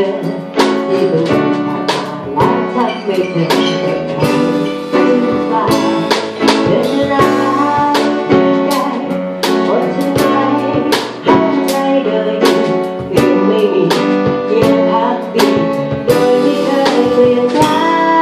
อที่เพิ่งผ่านมาและทำไม่เธอเป็นใครถึงฟ้าเธอจะรักใจอดทนไว้ห้ามใจเดินยังไม่มียังพักดีโดยไม่เคยเปลี่ยนแปลง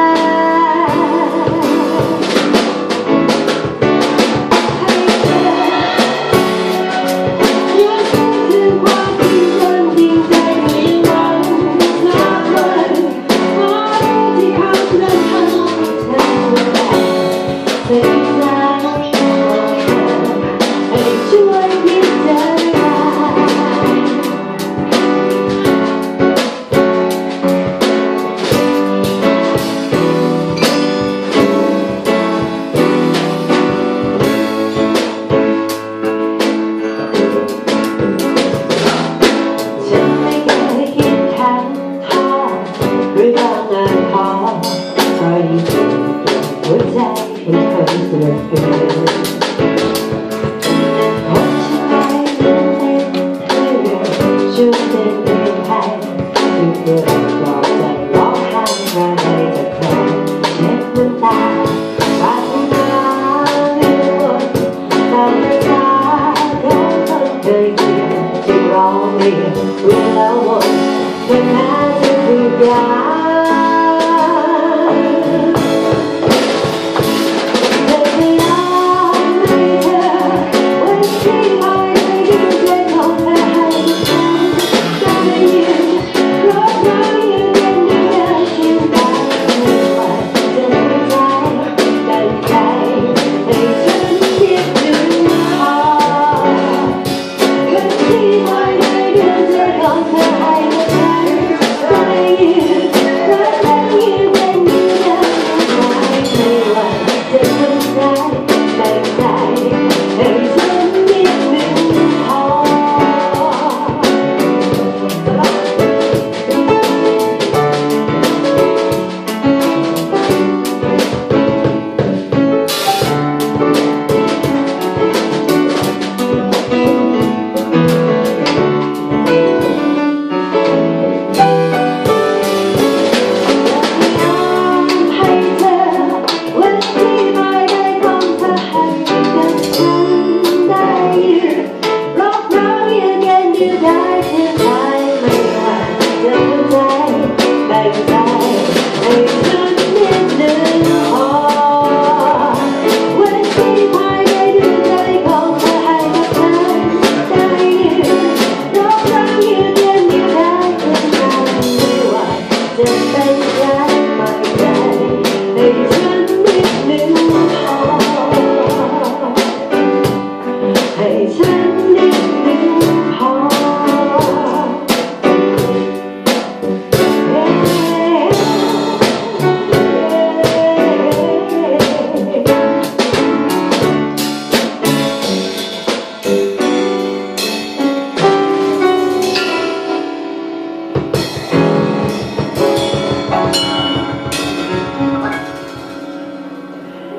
หัวใจไม่เคยเปลี่ยนแปลงพบฉันไว้เดินเต้นให้เรื่อยช่วยเต้นเพลงไทยที่เพื่อปลอบใจร้องไห้มาให้แต่ใครเช็ดน้ำตาปาดน้ำเรื่อยวนตามเวลาร้องคนเคยเกลียดจึงร้องเรียนเวียนแล้ววนปัญหาจะคือยา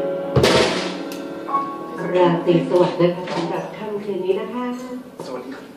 ราตรีสวัสดิ์นะคะสำหรับค่ำคืนนี้นะคะสวัสดีครับ